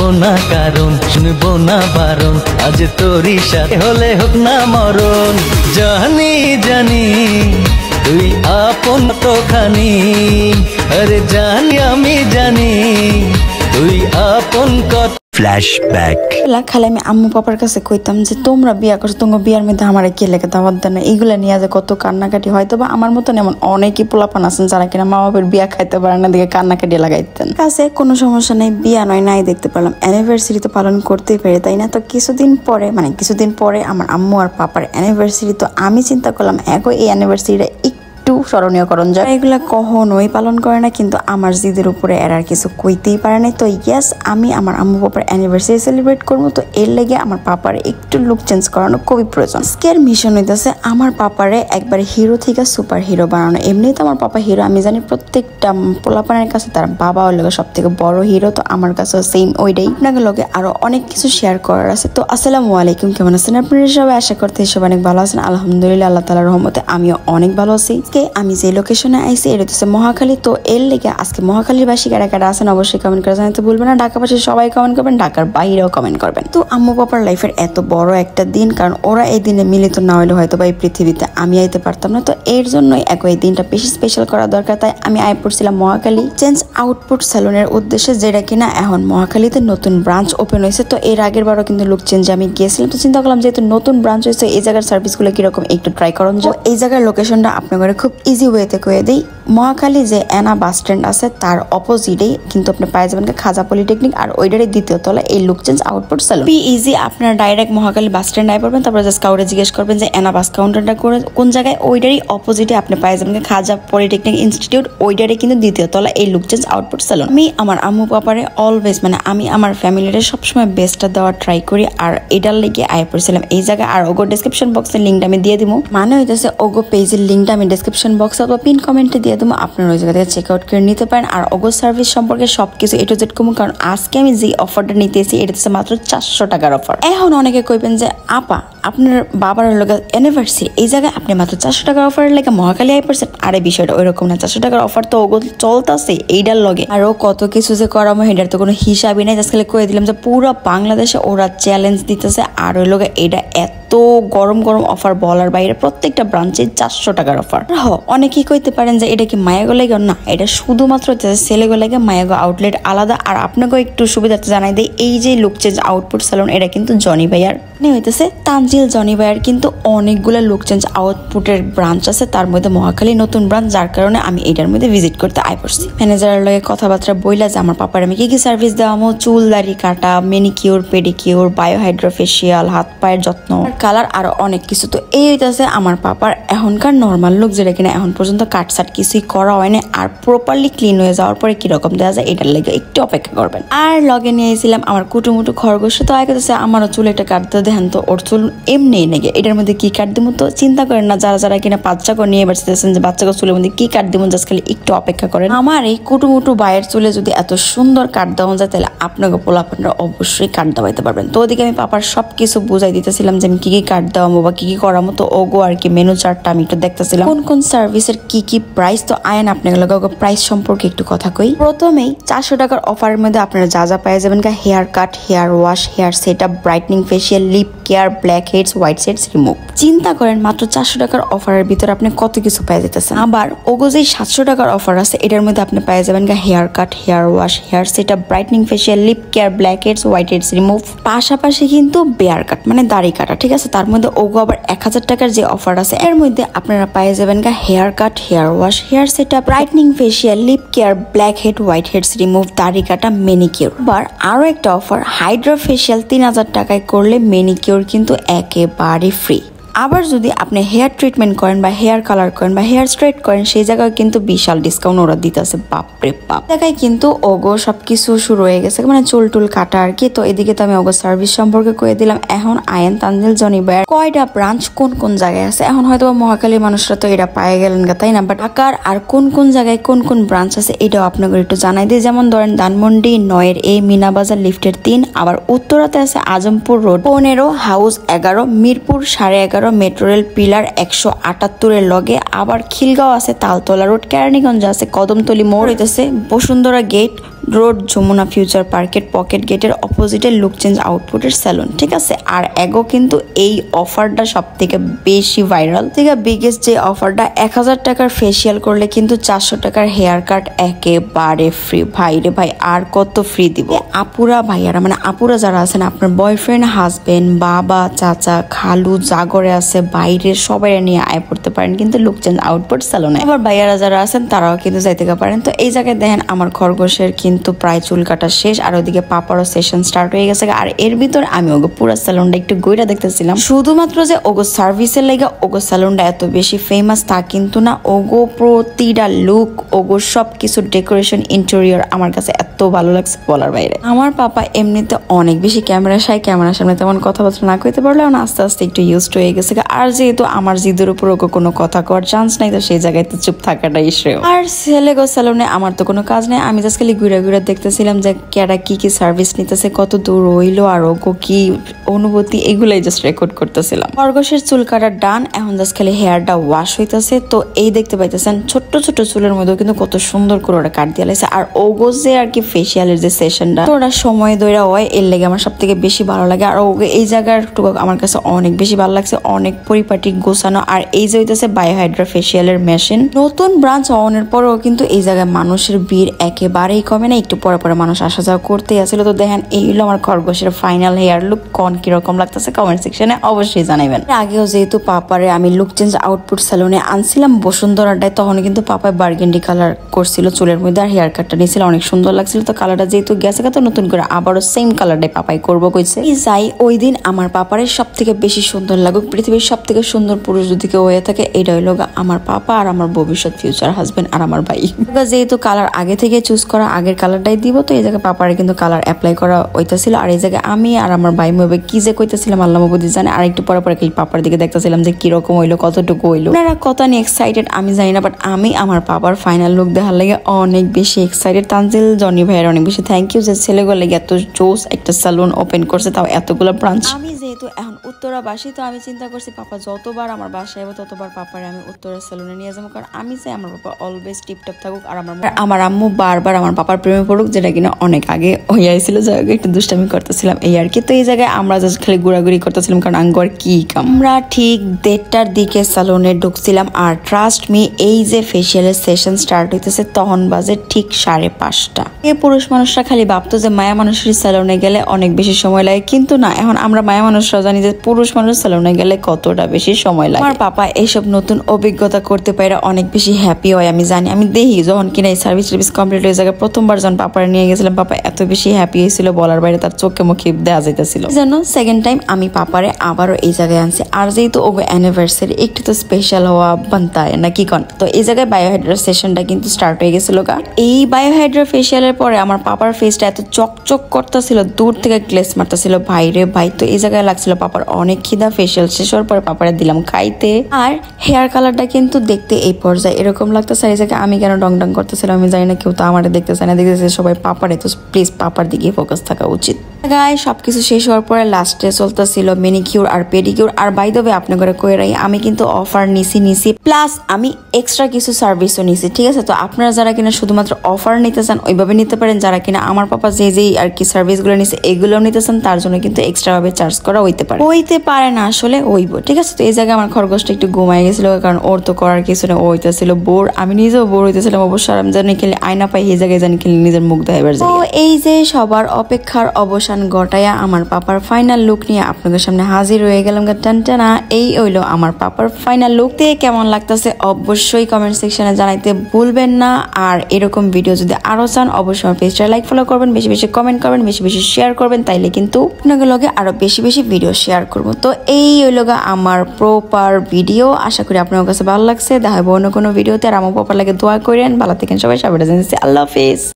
মানবো না কারণ, শুনবো না বারণ, আজ তোরই সাথে হলে হোক না মরণ। জানি জানি তুই আপন তোখানি, আরে জানি আমি জানি তুই আপন কত। ফ্ল্যাশব্যাক। খালি আমি আম্মু পাপার কাছে কইতাম যে তোমরা বিয়া করছো, তোমার বিয়ার মধ্যে আমার কে লেগে দাওয়াত দেন না, এইগুলা নিয়ে যে কত কান্নাকাটি। হয়তো বা আমার মতন এমন অনেকই পোলাপান আছেন যারা কিনা মা বাবার বিয়া খাইতে পারে না, দিকে কান্নাকাটি লাগাইতেন। কাছে কোনো সমস্যা নেই, বিয়া নয় নাই দেখতে পারলাম, অ্যানিভার্সারি তো পালন করতেই পারি তাই না। তো কিছুদিন পরে আমার আম্মু আর পাপার অ্যানিভার্সারি। তো আমি চিন্তা করলাম এখন এই অ্যানিভার্সারিটা একটু স্মরণীয় করণ যায়। এগুলা কখনোই পালন করে না, কিন্তু আমার জিদের উপরে এর আর কিছু কইতেই পারে নাই। তো ইয়াস, আমি আমার আম্মু পাপার অ্যানিভার্সারি সেলিব্রেট করবো। তো এর লেগে আমার পাপার একটু লুক চেঞ্জ করানো খুবই প্রয়োজন। আজকের মিশন হইতেছে আমার পাপারে একবার হিরো থেকে সুপার হিরো বানানো। এমনি তো আমার পাপা হিরো, আমি জানি প্রত্যেকটা পোলাপানের কাছে তার বাবা ওর লগে সব থেকে বড় হিরো। তো আমার কাছে সেম ওইটাই। আপনাদের লগে আরো অনেক কিছু শেয়ার করার আছে। তো আসসালামু আলাইকুম, কেমন আছেন আপনারা সবাই? আশা করতে সবাই অনেক ভালো আছেন। আলহামদুলিল্লাহ, আল্লাহ তাআলার রহমতে আমিও অনেক ভালো আছি। আমি যে লোকেশনে আইছি এটা হচ্ছে মহাখালী। তো এর লেগে আজকে মহাখালীর বাসী কারা কারা আছেন অবশ্যই কমেন্ট করে জানাতে ভুলবেন না। ঢাকাবাসী সবাই কমেন্ট করবেন, ঢাকার বাইরেও কমেন্ট করবেন। তো আম্মু পাপার লাইফের এত বড় একটা দিন, কারণ ওরা এই দিনে মিলিত না হলে হয়তো বা এই পৃথিবীতে আমি আইতে পারতাম না। তো এর জন্যই এই দিনটা বেশি স্পেশাল করা দরকার। তাই আমি আই পড়ছিলাম মহাখালী চেঞ্জ আউটপুট সেলুনের উদ্দেশ্যে, যেটা কিনা এখন মহাখালীতে নতুন ব্রাঞ্চ ওপেন হয়েছে। তো এর আগের বারও কিন্তু লুক চেঞ্জে আমি গিয়েছিলাম। তো চিন্তা করলাম যেহেতু নতুন ব্রাঞ্চ হয়েছে এই জায়গার সার্ভিসগুলো কিরকম একটু ট্রাই করুন। এই জায়গার লোকেশনটা আপনাদের খুব ইজি ওয়েতে কয়ে দিই। মহাখালী যে এনা বাস স্ট্যান্ড আছে তার অপোজিটেই কিন্তু আপনি পাই যাবেন খাজা পলিটেকনিক, আর ওইটারই দ্বিতীয় তলা এই look change output salon. Easy, আপনারা ডাইরেক্ট মহাখালী বাস স্ট্যান্ড আই পড়বেন, তারপরে জাস্ট কাউরে জিজ্ঞেস করবেন যে এনা বাস কাউন্টারটা কোন জায়গায়, ওইটারই অপোজিটে আপনি পাই যাবেন খাজা পলিটেকনিক ইনস্টিটিউট, ওইটারই কিন্তু দ্বিতীয় তলা এই লুক চেঞ্জ আউটপুট সেলুন। আমি আমার আম্মু পাপারে অলওয়েজ আমি আমার ফ্যামিলিরে সবসময় বেস্টটা দেওয়ার ট্রাই করি, আর এটার লেগে আই পড়ছিলাম এই জায়গায়। আর ওগো ডিসক্রিপশন বক্সের লিঙ্কটা আমি দিয়ে দিব, মানে হইতেছে ওগো পেজের লিঙ্কটা আমি ডিসক্রিপশন বক্সে অথবা পিন কমেন্টে দিয়ে দেবো, আপনারা ওই জায়গা থেকে চেক আউট করে নিতে পারেন। আর ওগো সার্ভিস সম্পর্কে সবকিছু এ টু জেড কমু, কারণ আজকে আমি যে অফারটা নিতেছি এটা হচ্ছে মাত্র 400 টাকার অফার। এখন অনেকে কইবেন যে আপা আপনার বাবার লোকের অ্যানিভার্সারি, এই জায়গায় আপনি মাত্র 400 টাকার অফারের লেগে মহাখালী আই পড়ছেন। আরে বিষয়টা ওইরকম না, 400 টাকার অফার তো ওগো চলতেছে এইটার লগে, আরো কত কিছু যে করামো এটার তো কোনো হিসাবই নাই। জাস্ট খালি কয়ে দিলাম যে পুরো বাংলাদেশে ওরা চ্যালেঞ্জ দিতেছে, আর ওই লোকে এটা এত গরম গরম অফার বলার বাইরে প্রত্যেকটা ব্রাঞ্চে 400 টাকার অফার। অনেকেই কইতে পারেন যে এটা কি মায়াগো লাগে, না এটা শুধুমাত্র ছেলেগো লাগে, মায়াগো আউটলেট আলাদা। আর আপনাকেও একটু সুবিধাতে জানাই দেয়, এই যে লুক চেঞ্জ আউটপুট সেলুন এটা কিন্তু জনি ভাইয়ার হইতেছে তানজিল জনি ভাইয়ার কিন্তু অনেকগুলো লুক চেঞ্জ আউটপুটের ব্রাঞ্চ আছে, তার মধ্যে মহাখালী নতুন ব্রাঞ্চ, যার কারণে আমি এটার মধ্যে ভিজিট করতে আই পড়ছি। ম্যানেজারের লগে কথাবার্তা বইলা যে আমার পাপার আমি কি সার্ভিস দেওয়ামো, চুল দাড়ি কাটা, মেনিকিউর পেডিকিউর, বায়োহাইড্রোফেশিয়াল, হাত পায়ের যত্ন, কালার, আরো অনেক কিছু। তো এই হইতেছে আমার পাপার এখনকার নর্মাল লুক, যেটা কিনা এখন পর্যন্ত কাটসাট কিছুই করা হয়নি। আর প্রপারলি ক্লিন হয়ে যাওয়ার পরে কিরকম দেওয়া যায় এটার লেগে একটু অপেক্ষা করবেন। আর লগে নিয়েছিলাম আমার কুটুমুটু খরগোশ। তো আগে আমার চুল একটা কাটতে দেন, তো ওর চুল এমনি নেগে এটার মধ্যে কি কাট দিব। তো চিন্তা করেন না যারা যারা কিনা বাচ্চাকে নিয়ে বেড়াচ্ছেন যে বাচ্চাকে চুলের মধ্যে কি কাট দিব, জাস্ট খালি একটু অপেক্ষা করেন। আমার এই কুটুমুটু বাইয়ের চুলে যদি এত সুন্দর কাট দেওয়া যায় তাহলে আপনাকে পোলাপানরা অবশ্যই কাট দেওয়াইতে পারবেন। তো ওদিকে আমি পাপার সবকিছু বুঝাই দিতেছিলাম যে আমি কি কি কাট দেওয়াবো বা কি কি করামো। তো ওগো আর কি মেনু চার্টটা আমি একটু দেখতেছিলাম কোন কোন সার্ভিসের কি কি প্রাইস। তো আয়েন আপনাকে প্রাইস সম্পর্কে একটু কথা কই। প্রথমেই 400 টাকার অফারের মধ্যে আপনারা যা যা পাই যাবেন, hair cut, hair wash, hair set up, brightening facial, lip care, black heads, white heads remove. চিন্তা করেন মাত্র 400 টাকার অফারের ভিতরে আপনি কত কিছু পেয়ে যেতেছেন। আবার ওগো যে 700 টাকার অফার আছে এটার মধ্যে আপনি পেয়ে যাবেন hair cut, hair wash, hair set up, brightening facial, lip care, black heads, white heads remove, পাশাপাশি কিন্তু বেয়ার কাট মানে দাড়ি কাটা, ঠিক আছে। তার মধ্যে ওগো আবার 1000 টাকার যে অফার আছে এর মধ্যে আপনারা পেয়ে যাবেন hair cut, hair wash, hair set up, brightening facial, lip care, black head, white heads remove, দাড়ি কাটা, মেনিকিউর। আবার আরো একটা অফার, হাইড্রা ফেশিয়াল 3000 টাকায় করলে মেনিকিউর কিন্তু একেবারে ফ্রি। আবার যদি আপনি হেয়ার ট্রিটমেন্ট করেন বা হেয়ার কালার করেন বা হেয়ার স্ট্রেট করেন সেই জায়গায় কিন্তু বিশাল ডিসকাউন্ট ওরা দিতেছে, বাপরে বাপ। জায়গায় কিন্তু ওগো সবকিছু শুরু হয়ে গেছে, মানে চুল টুল কাটা আর কি। তো এদিকে তো আমি ওগো সার্ভিস সম্পর্কে কয়ে দিলাম। এখন আয়েন তানজিল জনি ভাইয়ার কয়টা ব্রাঞ্চ কোন কোন জায়গায় আছে, এখন হয়তো মহাখালী মানুষরা তো এটা পায়ে গেলেন গা, তাই না? বাট ঢাকার আর কোন কোন জায়গায় কোন কোন ব্রাঞ্চ আছে এটাও আপনাকে একটু জানাই দিই। যেমন ধরেন ধানমন্ডি 9 এ, মিনাবাজার লিফটের 3, আবার উত্তরাতে আছে Azampur road 15, house 11, Mirpur 11.5, metro rail pillar 178 লগে, আবার খিলগাঁও আছে তালতলা রোড, কেরানীগঞ্জ আছে কদমতলি মোড়, হইতেছে Bashundhara gate, road Jamuna future পার্কের পকেট গেটের অপোজিটে লুক চেঞ্জ আউটপুটের স্যালুন, ঠিক আছে। আর এগো কিন্তু এই অফারটা সব থেকে বেশি ভাইরাল, ঠিক আছে। বিগেস্ট যে অফারটা 1000 টাকার ফেসিয়াল করলে কিন্তু 400 টাকার হেয়ার কাট একেবারে ফ্রি। ভাই রে ভাই, আর কত ফ্রি দিব। আপুরা ভাইয়ারা মানে আপুরা যারা আছেন, আপনার বয়ফ্রেন্ড, হাজবেন্ড, বাবা, চাচা, খালু, জাগরে আছে, বাইরের সবাই নিয়ে আয় পড়তে পারেন কিন্তু লুক চেঞ্জ আউটপুট স্যালুনে। আবার ভাইয়ারা যারা আছেন তারাও কিন্তু যাইতে পারেন। তো এই জায়গায় দেখেন আমার খরগোশের কিন্তু প্রায় চুল কাটা শেষ, আর ওদিকে পাপারও সেশন স্টার্ট হয়ে গেছে। আর এর ভিতর আমি ওগো পুরো স্যালুনটা একটু গইরা দেখতেছিলাম। শুধুমাত্র যে ওগো সার্ভিসের লাগা ওগো স্যালুনটা এত বেশি ফেমাস তা কিন্তু না, ওগো প্রতিটা লুক, ওগো সব কিছু ডেকোরেশন, ইন্টেরিয়র আমার কাছে এত ভালো লাগছে বলার বাইরে। আমার পাপা এমনিতে অনেক বেশি ক্যামেরা শাই, ক্যামেরার সামনে তেমন কথাবার্তা না কইতে পারলেও না আস্তে আস্তে একটু ইউজড হয়ে গেছে। আর যেহেতু আমার জিদের উপর ওকে কোনো কথা কওয়ার চান্স নাই, তো সেই জায়গায় তো চুপ থাকাটাই শ্রেয়। আর ছেলে গো স্যালুনে আমার তো কোনো কাজ নেই, আমি জাস্ট খালি ঘুরে ঘুরে দেখতেছিলাম যে কেরা কি কি সার্ভিস নিতেছে, কত দূর হইলো, আর ওগো কি অনুভূতি, এগুলাই জাস্ট রেকর্ড করতেছিলাম। খরগোশের চুল কাটার ডান, এখন জাস্ট খালি হেয়ারটা ওয়াশ হইতেছে। তো এই দেখতে পাইতেছেন ছোট্ট ছোট্ট চুলের মধ্যেও কিন্তু কত সুন্দর করে ওরা কাট দিয়ে লাগছে। আর ওগো যে আর কি ফেসিয়ালের যে সেশনটা তো ওরা সময় ধরে হয়, এর লেগে আমার সব থেকে বেশি ভালো লাগে। আর ওকে এই জায়গার আমার কাছে অনেক বেশি ভালো লাগছে, অনেক পরিপাটি গোছানো। আর এই যে হইতেছে বায়োহাইড্রা ফেসিয়ালের মেশিন, নতুন ব্রাঞ্চ হওয়ার পরেও কিন্তু এই জায়গায় মানুষের ভিড় একেবারেই কমে না, একটু পরে পরে মানুষ আসা যাওয়া করতেই আসছিল। তো দেখেন এই হলো আমার খরগোশের ফাইনাল হেয়ার লুক। কোন কিরকম লাগতেছে কমেন্ট সেকশনে অবশ্যই জানাবেন। আগেও যেহেতু পাপারে আমি লুক চেঞ্জ আউটপুট স্যালুনে আনছিলাম বসুন্ধরাটায়, তখন কিন্তু পাপায় বার্গেন্ডি কালার করছিল চুলের মধ্যে, আর হেয়ার কাটটা নিয়েছিল, অনেক সুন্দর লাগছিল। তো কালারটা যেহেতু গেছে তো নতুন করে আবারও সেম কালারটাই পাপাই করবো কইছে। যাই ওই দিন আমার পাপারের সব থেকে বেশি সুন্দর লাগুক, পৃথিবীর সব থেকে সুন্দর পুরুষ যদি কেউ হয়ে থাকে এটা হইল আমার পাপা আর আমার ভবিষ্যৎ ফিউচার হাজবেন্ড আর আমার ভাই। যেহেতু কালার আগে থেকে চুজ করা, আগের কালারটাই দিব, তো এই জায়গায় পাপারে কিন্তু কালার অ্যাপ্লাই করা হইতেছিল। আর এই জায়গায় আমি আর আমার ভাই মেয়ে কি যে কইতেছিলাম আল্লাহ মাহবুদি জানে। আর একটু পরে পরে পাপার দিকে দেখতেছিলাম যে কিরকম হইলো, কতটুকু হইলো। আপনারা কত নিয়ে এক্সাইটেড আমি জানি না, বাট আমি আমার পাপার ফাইনাল লুক দেখার লাগে অনেক বেশি এক্সাইটেড। তানজিল, জনি ভাইয়ের অনেক বেশি থ্যাংক ইউ যে ছেলেগুলো লাগে এত জোস একটা স্যালুন ওপেন করছে, তাও এতগুলো ব্রাঞ্চ। আমি যেহেতু এখন উত্তরাবাসী, তো আমি চিন্তা করছি পাপা যতবার আমার বাসায় যাবো ততবার পাপারে আমি উত্তরা স্যালুনে নিয়ে যাবো, কারণ আমি চাই আমার পাপা অলওয়েজ টিপটপ থাকুক। আর আমার আম্মু বারবার আমার পাপার প্রেমে পড়ুক, যেটা কিনা অনেক আগে হয়ে আইছিল, জায়গায় একটু দুষ্টামি করতেছিলাম এই আর কি। তো এই জায়গায় আমরা জাস্ট খালি ঘোরাঘুরি করতেছিলাম, কারণ আঙ্গুর কি কাম। আমরা ঠিক 1:30টার দিকে স্যালুনে ঢুকছিলাম, আর ট্রাস্ট মি এই যে ফেসিয়ালের সেশন স্টার্ট হইতেছে তখন বাজে ঠিক 5:30। এই পুরুষ মানুষরা খালি ভাবতো যে মায়া মানুষের স্যালুনে গেলে অনেক বেশি সময় লাগে, কিন্তু না, এখন আমরা মায়া মানুষরা জানি যে পুরুষ মানুষ স্যালুনে গেলে কতটা বেশি সময় লাগে। আমার পাপা এইসব নতুন অভিজ্ঞতা করতে পারে অনেক বেশি হ্যাপি হয়, আমি জানি। আমি দেখি যখন কিনা এই সার্ভিস কমপ্লিট হয়ে জায়গায় প্রথমবার যখন পাপারে নিয়ে গেছিলাম, পাপা এত বেশি হ্যাপি হয়েছিল বলার বাইরে, তার চোখে মুখে দেওয়া যাইতেছিল। যেন সেকেন্ড টাইম আমি পাপারে আবারও এই জায়গায় আনছি। আর যেহেতু ওগো অ্যানিভার্সারি একটু তো স্পেশাল হওয়া বানতা না কি কন, তো এই জায়গায় বায়োহাইড্রা সেশনটা কিন্তু স্টার্ট হয়ে গেছিল। এই বায়োহাইড্রা ফেসিয়ালের পরে আমার পাপার ফেসটা এত চকচক করতেছিল, দূর থেকে গ্লেস মারতেছিল ভাই রে ভাই। তো এই জায়গায় লাগছিল পাপার অনেক খিদা। ফেসিয়াল শেষ হওয়ার পরে পাপারে দিলাম খাইতে। আর হেয়ার কালারটা কিন্তু দেখতে এই পর্যায়ে এরকম লাগতেছে। এই জায়গায় আমি কেন ডং ডং করতেছিলাম আমি জানি না, কেউ তো আমার দেখতেছে না, দেখতেছে সবাই পাপারে। তো প্লিজ পাপার দিকে ফোকাস থাকা উচিত। গায়ে সবকিছু শেষ হওয়ার পরে লাস্টে চলতেছিল মেনিকিউর আর পেডিকিউর। আর বাই দ্য ওয়ে আপনি করে কই রাই আমি কিন্তু অফার নিছি প্লাস আমি এক্সট্রা কিছু সার্ভিসও নিছি, ঠিক আছে। তো আপনারা যারা কিনা শুধুমাত্র অফার নিতে চান ওইভাবে নিতে পারেন, যারা কিনা আমার পাপা যেই আর কি সার্ভিসগুলো নিছে এগুলোও নিতে চান তার জন্য কিন্তু এক্সট্রা ভাবে চার্জ করা হইতে পারে না, আসলে হইব, ঠিক আছে। তো এই জায়গায় আমার খরগোশটা একটু ঘুমাই গেছিল, কারণ ওর তো করার কিছু না, ও হইতেছিল বোর, আমি নিজেও বোর হইতেছিলাম অবশ্য। আমি জানি খেলে আয়না পাই এই জায়গায় জানি খেলে নিজের মুখ দেখাবার যায়। তো এই যে সবার অপেক্ষার অবসান ঘটায়া আমার পাপার ফাইনাল লুক নিয়ে আপনাদের সামনে হাজির হয়ে গেলাম। টানটানা এই হইলো আমার পাপার ফাইনাল লুক। কেমন লাগতেছে অবশ্যই কমেন্ট সেকশনে জানাইতে ভুলবেন না। আর এরকম ভিডিও যদি আরো চান অবশ্যই আমার পেজটা লাইক ফলো করবেন, বেশি বেশি কমেন্ট করবেন, বেশি বেশি শেয়ার করবেন, তাইলে কিন্তু আপনাদের লগে আরো বেশি বেশি ভিডিও শেয়ার করবো। তো এই হইলো আমার প্রপার ভিডিও, আশা করি আপনার কাছে ভালো লাগছে। দেখা হবে অন্য কোনো ভিডিওতে। আর আমার পাপার লাগে দোয়া করেন, ভালো থাকেন সবাই, সবাই জানাচ্ছি আল্লাহ হাফেজ।